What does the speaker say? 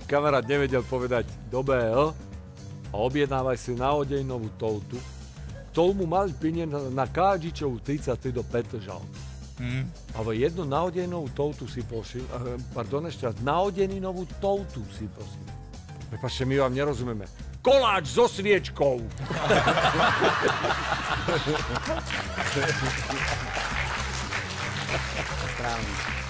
kamarát nevedel povedať do BL a objednávaj si náhodejnovú toutu. K tomu mali peniaze na Kádžičovú 33 do Petržal. Ale jednu náhodejnovú toutu si pošil, ešte raz, náhodejnovú toutu si pošil. Prepáčte, my vám nerozumieme. Koláč so sviečkou! Správne.